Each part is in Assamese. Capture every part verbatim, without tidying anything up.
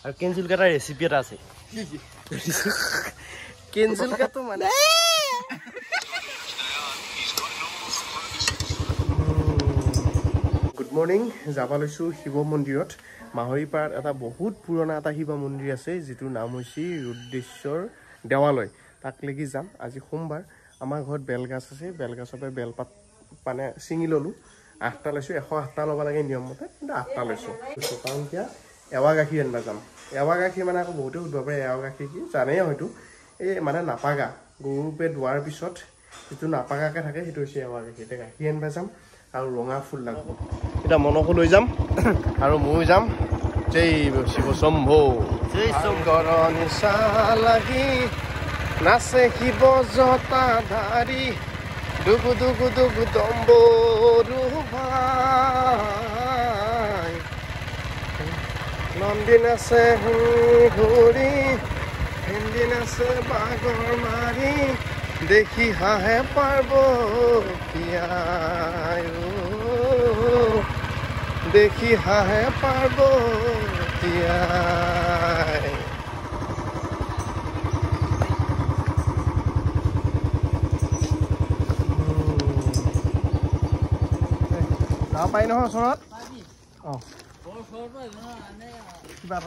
আৰু কেনজুলকাটাৰ ৰেচিপি এটা আছে কেনজুলকাটো মানে গুড মৰ্নিং যাব লৈছোঁ শিৱ মন্দিৰত মাহৰিপাৰাত এটা বহুত পুৰণা এটা শিৱ মন্দিৰ আছে যিটোৰ নাম হৈছে ৰুদ্ৰেশ্বৰ দেৱালয় তাক লাগি যাম আজি সোমবাৰ আমাৰ ঘৰত বেলগাছ আছে বেলগাছৰ পৰা বেলপাত মানে ছিঙি ল'লোঁ আঠটা লৈছোঁ এশ আঠটা ল'ব লাগে নিয়মমতে কিন্তু আঠটা লৈছোঁ কাৰণ এতিয়া এৱা গাখীৰ আনিব যাম এৱা গাখীৰ মানে আকৌ বহুতে সুধিব পাৰে এৱা গাখীৰ কি জানেই হয়তো এই মানে নাপাগা গৰুপে ধোৱাৰ পিছত যিটো নাপাগাকৈ থাকে সেইটো হৈছে এৱা গাখীৰ এতিয়া গাখীৰ আনিব যাম আৰু ৰঙা ফুল লাগিব এতিয়া মনকো লৈ যাম আৰু ময়ো যাম জয় শিৱ শম্ভো জয় শংকৰ নিচা লাগি নাচে শিৱ জটাধাৰী দুগু দুগু দুগু দম্বৰু ভাই নন্দিন আছে ঘূৰি হিন্দিন আছে বাগৰ মাৰি দেখি হাহে পাৰ্বতীয়াই দেখি হাহে পাৰ্বতীয়াই যাব পাৰি নহয় ওচৰত অঁ কিবা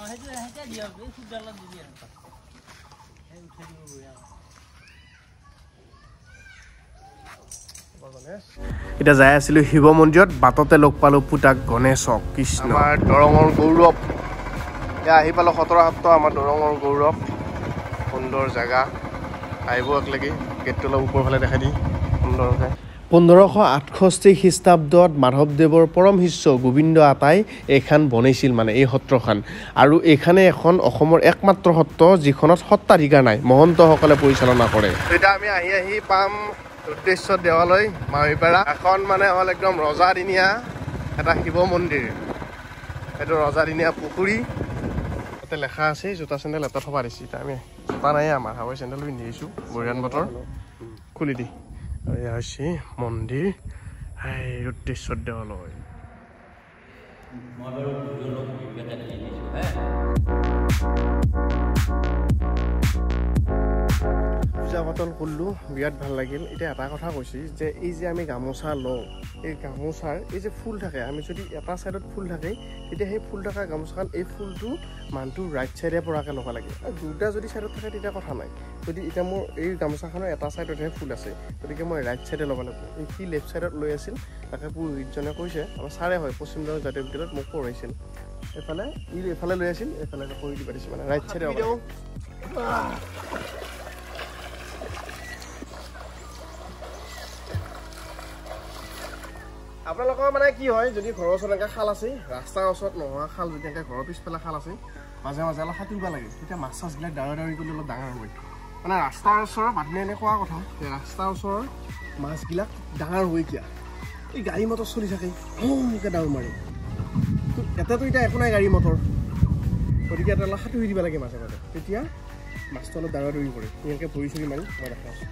এতিয়া যাই আছিলোঁ শিৱ মন্দিৰত বাটতে লগ পালোঁ পুতাক গণেশক কৃষ্ণ আমাৰ দৰঙৰ গৌৰৱ এয়া আহি পালোঁ খতৰা সত্ৰ আমাৰ দৰঙৰ গৌৰৱ সুন্দৰ জেগা আহিব একলেগি গেটটো অলপ ওপৰ ফালে দেখাই দি সুন্দৰকৈ পোন্ধৰশ আঠষষ্ঠি খ্ৰীষ্টাব্দত মাধৱদেৱৰ পৰম শিষ্য গোবিন্দ আতাই এইখন বনাইছিল মানে এই সত্ৰখন আৰু এইখনে এখন অসমৰ একমাত্ৰ সত্ৰ যিখনত সত্ৰাধিকাৰ নাই মহন্তসকলে পৰিচালনা কৰে এতিয়া আমি আহি আহি পাম ৰুদ্ৰেশ্বৰ দেৱালয় মাহৰিপাৰা এখন মানে হ'ল একদম ৰজাদিনীয়া এটা শিৱ মন্দিৰ এইটো ৰজাদিনীয়া পুখুৰী তাতে লেখা আছে জোতা চেণ্ডেল এটা থবা দিছে এতিয়া আমি জোতা নাই আমাৰ হাৱাই চেণ্ডেল পিন্ধি আহিছোঁ বৰিয়ান বতৰ খুলি দি আৰু এয়া হৈছে মন্দিৰ ৰুদ্ৰেশ্বৰ দেৱালয় পূজা পাতল কৰিলোঁ বিৰাট ভাল লাগিল এতিয়া এটা কথা কৈছোঁ যে এই যে আমি গামোচা লওঁ এই গামোচাৰ এই যে ফুল থাকে আমি যদি এটা ছাইডত ফুল থাকে তেতিয়া সেই ফুল থকা গামোচাখন এই ফুলটো মানুহটোৰ ৰাইট ছাইডে পৰাকৈ ল'ব লাগে আৰু দুটা যদি ছাইডত থাকে তেতিয়া কথা নাই যদি এতিয়া মোৰ এই গামোচাখনৰ এটা ছাইডতহে ফুল আছে গতিকে মই ৰাইট ছাইডে ল'ব লাগিব এই সি লেফ্ট ছাইডত লৈ আছিল তাকে পুৰোহিতজনে কৈছে আমাৰ ছাৰে হয় পশ্চিম বংগ জাতীয় বিদ্যালয়ত মোক পঢ়াইছিল এইফালে ই এইফালে লৈ আছিল এইফালে কৰি দিব দিছে মানে ৰাইট ছাইডে আপোনালোকৰ মানে কি হয় যদি ঘৰৰ ওচৰত এনেকৈ খাল আছে ৰাস্তাৰ ওচৰত নোহোৱা খাল যদি এনেকৈ ঘৰৰ পিছফালে খাল আছে মাজে মাজে অলপ সাঁতুৰিব লাগে তেতিয়া মাছ চাছবিলাক ডাঙৰ ডাঙৰ কৰি অলপ ডাঙৰ হয় মানে ৰাস্তাৰ ওচৰৰ মানুহে এনে কোৱা কথা যে ৰাস্তাৰ ওচৰৰ মাছবিলাক ডাঙৰ হৈ কিয়া এই গাড়ী মটৰ চলি থাকে এনেকৈ ডাঙৰ মাৰে এটাতো এতিয়া একো নাই গাড়ী মটৰ গতিকে এটা অলপ সাঁতুৰি দিব লাগে মাজে মাজে তেতিয়া মাছটো অলপ ডাঙৰ দৌৰি পৰে এনেকৈ ভৰি চৰি মাৰি মই দেখা আছোঁ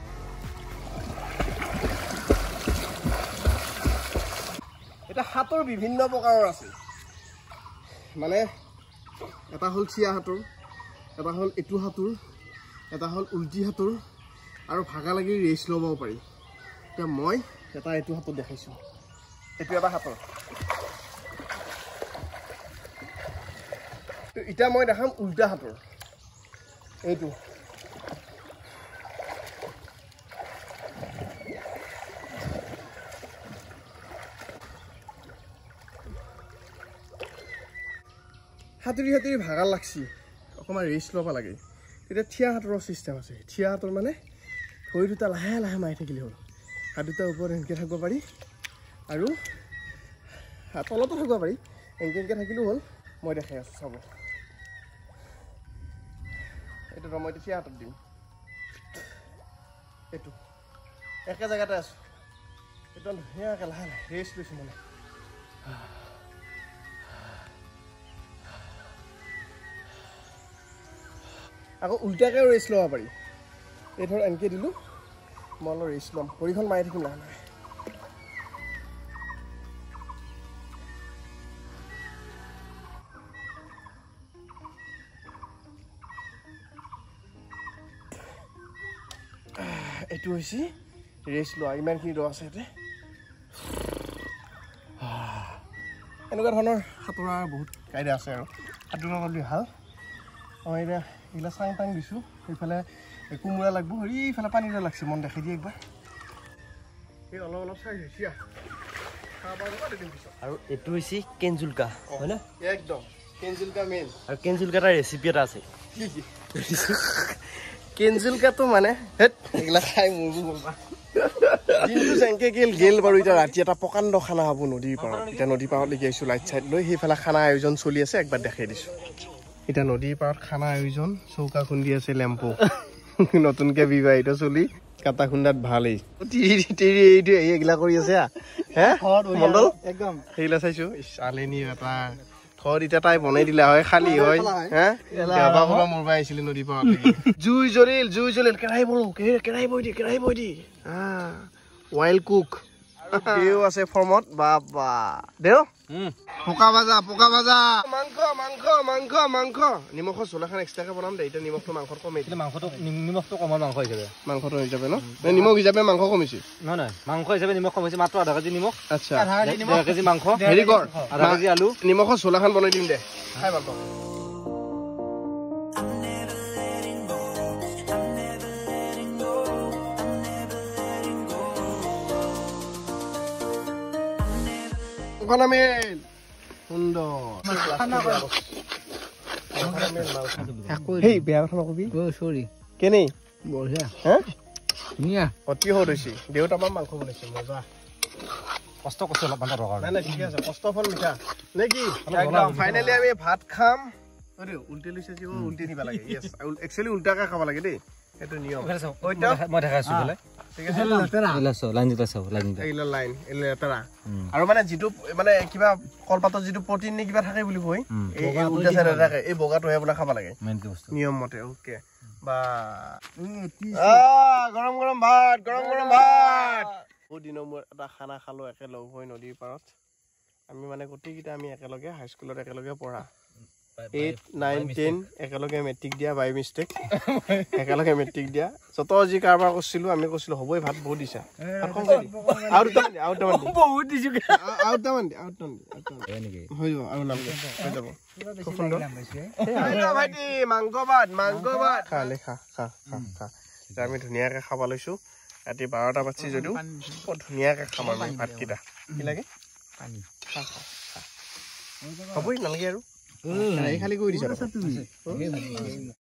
এটা সাঁতোৰ বিভিন্ন প্ৰকাৰৰ আছে মানে এটা হ'ল চিয়া সাঁতোৰ এটা হ'ল এইটো সাঁতোৰ এটা হ'ল উল্টি সাঁতোৰ আৰু ভাগা লাগি ৰেচ ল'ব পাৰি এতিয়া মই এটা এইটো সাঁতোৰ দেখাইছোঁ এইটো এটা সাঁতোৰ এতিয়া মই দেখাম উল্টা সাঁতোৰ এইটো সাঁতুৰি সাঁতুৰি ভাগৰ লাগছি অকণমান ৰেষ্ট ল'ব লাগে তেতিয়া থিয়া সাঁতোৰৰ চিষ্টেম আছে থিয়া সাঁতোৰ মানে ভৰি দুটা লাহে লাহে মাৰি থাকিলে হ'ল হাত দুটা ওপৰত এনেকৈ থাকিব পাৰি আৰু তলতো থাকিব পাৰি এনেকৈ এনেকৈ থাকিলেও হ'ল মই দেখাই আছোঁ চাব এইটো মই এতিয়া থিয়া হাতত দিম এইটো একে জেগাতে আছোঁ একদম ধুনীয়াকৈ লাহে লাহে ৰেষ্ট লৈছোঁ মানে আকৌ উল্টাকৈও ৰেষ্ট ল'ব পাৰি এই ধৰ এনেকৈ দিলোঁ মই অলপ ৰেষ্ট ল'ম ভৰিখন মাৰি থাকিম লাহে লাহে এইটো হৈছে ৰেষ্ট লোৱা ইমানখিনি দ আছে ইয়াতে এনেকুৱা ধৰণৰ সাঁতোৰা বহুত কাইদা আছে আৰু সাঁতোৰা বুলি ভাল মই এতিয়া এইগিলা চাং টাং দিছোঁ সেইফালে কোমোৰা লাগব এইফালে পানীৰে লাগছে মন দেখাই দিয়ে একবাৰ এই অলপ অলপ চাই হৈছে আৰু এইটো হৈছে কেঞ্জুলকা হয় না একদম কেঞ্জুলকা মেইন আৰু কেঞ্জুলকা এটা ৰেচিপি এটা আছে কেঞ্জুলকাটো মানে হেট এইগিলা খাই মোৰ গ'লবা দিনটো যেনেকৈ গেল গেল বাৰু এতিয়া ৰাতি এটা প্ৰকাণ্ড খানা হ'ব নদীৰ পাৰত এতিয়া নদীৰ পাৰত লাগি আহিছোঁ লাইট চাইট লৈ সেইফালে খানা আয়োজন চলি আছে একবাৰ দেখাই দিছোঁ এতিয়া নদীৰ পাৰত খানা আয়োজন চৌকা খুন্দি আছে লেম্পো নতুনকৈ বিবাহিত চলি কাটা খুন্দাত ভালেই তিৰি তিৰি এইটো এইগিলা কৰি আছে হে মণ্ডল একদম সেইগিলা চাইছোঁ আলেনি এটা ঘৰত এতিয়া তাই বনাই দিলা হয় খালী হয় হে কেইবা ক'বা মৰবা আহিছিলে নদীৰ পাৰত জুই জ্বলিল জুই জ্বলিল কেৰাহী বলো কেৰাহী বৈ দি কেৰাহী বৈ দি ৱাইল্ড কুক দেও আছে ফৰ্মত বা বা দেও পকা ভাজা পকা ভাজা মাংস মাংস মাংস মাংস নিমখৰ চোলাখন এক্সট্ৰাকে বনাম দে এতিয়া নিমখটো মাংসত কমেই মাংসটো নিমখটো কমৰ মাংস হিচাপে মাংসটো হিচাপে ন নিমখ হিচাপে মাংস কমিছে নহয় নহয় মাংস হিচাপে নিমখ কমিছে মাত্ৰ আধা কেজি নিমখ আচ্ছা ডেৰ কেজি মাংস হেৰি কৰ আধা কেজি আলু নিমখৰ চোলাখন বনাই দিম দে খাই ভাল পাওঁ সেই বেয়া কথা নকবি কেনেই অতি সদ হৈছে দেউতা আমাৰ মাংস বনাইছে মজা কষ্ট কৰিছে অলপ মানে দৰকাৰ নাই নাই ঠিকে আছে কষ্ট ফল মিঠা নে কি একদম ফাইনেলি আমি ভাত খাম উল্টি লৈছে যে উল্টি দিব লাগে একচুৱেলি উল্টাকে খাব লাগে দেই সেইটো নিয়ম মই দেখাইছো বোলে ঠিক আছে লাইন লেতেৰা আৰু মানে যিটো মানে কিবা কলপাতত যিটো প্ৰটিন নে কিবা থাকে বুলি কয় এই উল্টা চাইডে থাকে এই বগাটোহে বোলে খাব লাগে নিয়ম মতে অ'কে বা গৰম গৰম ভাত গৰম গৰম ভাত বহুত দিনৰ মূৰত এটা খানা খালোঁ একেলগ হৈ নদীৰ পাৰত আমি মানে গোটেইকেইটা আমি একেলগে হাইস্কুলত একেলগে পঢ়া এইট নাইন টেন একেলগে মেট্ৰিক দিয়া বাই মিষ্টেক একেলগে মেট্ৰিক দিয়া যত যি কাৰবাৰ কৰিছিলোঁ আমি কৈছিলোঁ হ'বই ভাত বহুত দিছা আৰু দুটামান আৰু দুটামান বহুত দিছোঁ আৰু দুটামান দি আৰু দুটামান দি হৈ যাব আৰু নাম হৈ যাব খুব সুন্দৰ ভাইটি মাংস ভাত মাংস ভাত খা লে খা খা খা খা এতিয়া আমি ধুনীয়াকৈ খাব লৈছোঁ ৰাতি বাৰটা বাজি যদিও বৰ ধুনীয়াকৈ খাম আমি ভাতকেইটা কি লাগে খা খা খা হ'বই নালাগে আৰু খালি কৰি দিছা